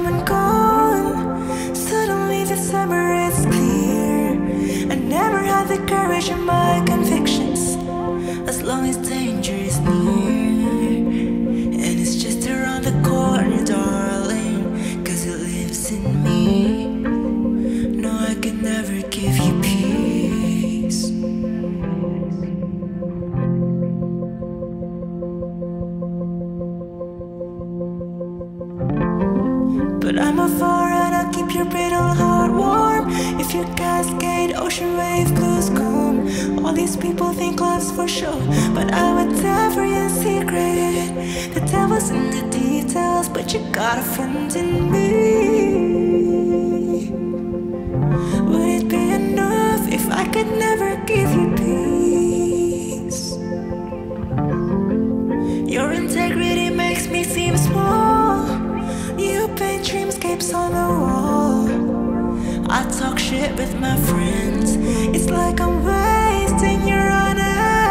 come and gone. Suddenly December is clear. I never had the courage in my convictions, as long as danger is near. And it's just around the corner, darling, 'cause it lives in me. No, I can never give you peace. But I'm a fire and I'll keep your brittle heart warm. If your cascade, ocean wave, blues come. All these people think love's for sure, but I would tell for you a secret. The devil's in the details, but you got a friend in me. Would it be enough if I could never give you peace? Your integrity makes me seem small. You paint dreamscapes on the wall. I talk shit with my friends. It's like I'm wasting your honor.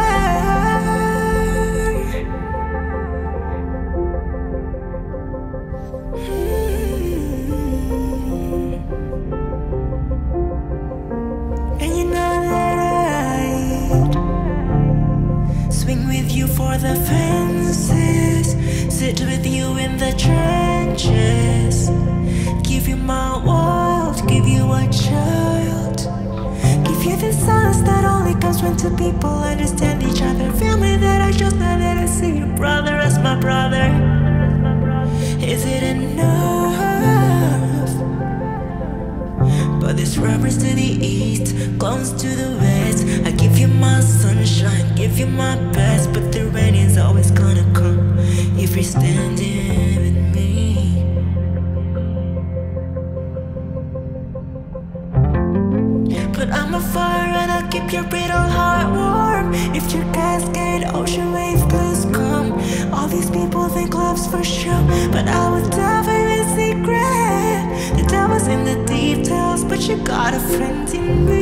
And you know that I'd swing with you for the fences, sit with you in the trenches, give you my world, give you a child, give you the silence that only comes when two people understand each other. Family that I chose, now that I see your brother as my brother. Is it enough? But this reference to the east, clones to the west. I give you my sunshine, give you my best, but the rain is always gonna come if you're standing with me. But I'm a fire and I'll keep your brittle heart warm. If your cascade, ocean wave, blues come. All these people think love's for sure, but I would tell for a secret. The devil's in the details, but you got a friend in me.